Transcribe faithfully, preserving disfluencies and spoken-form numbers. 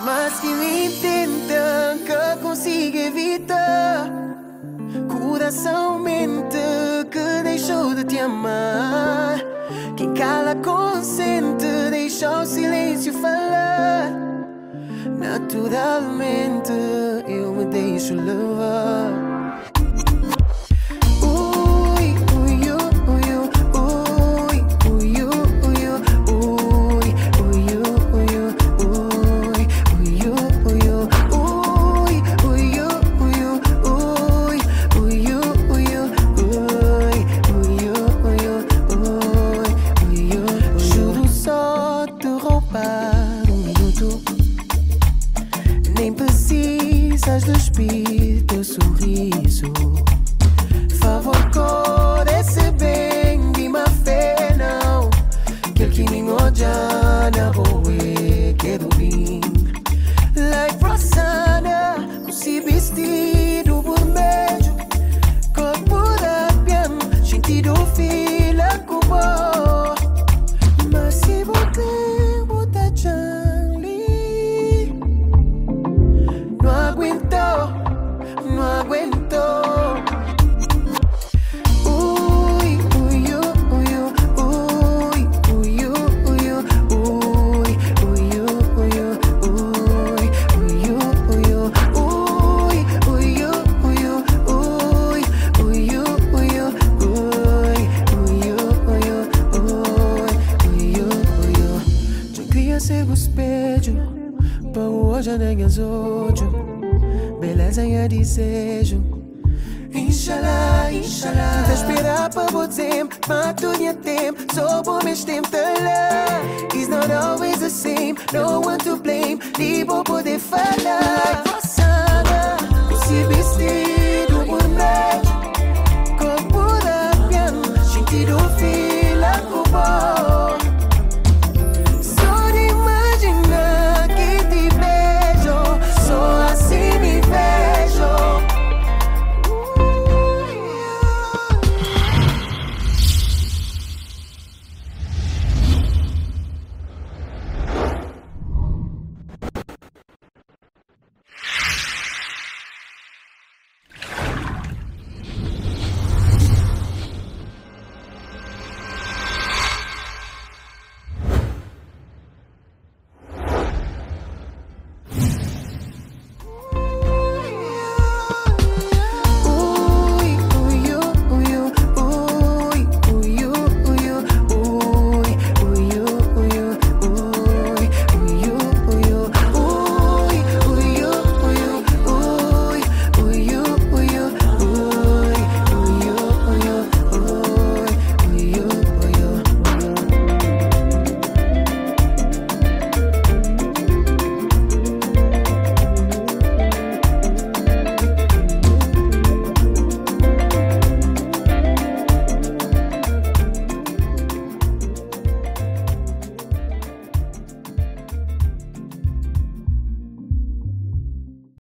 Mas que me tenta, que consigo evitar. Coração mente que deixou de te amar. Quem cala consente, deixa o silêncio falar. Naturalmente eu me deixo levar. Despir teu sorriso. Favor, corece bem de má fé, não. Que el que me odia na boa quero vir. Like Rossana, com se vestido vermelho. Corpo da pian, sentido fila cubo. Mas se voltar, botar no aguento. Uy, uy, uy, uy, uy, uy, uy, uy, uy, uy, hoje nem as oito. Beleza e desejo. Inshallah, inshallah. Te esperar para você, mas tudo é tempo. Só por mais tempo te lá. It's not always the same, no one to blame. Nem vou poder falar.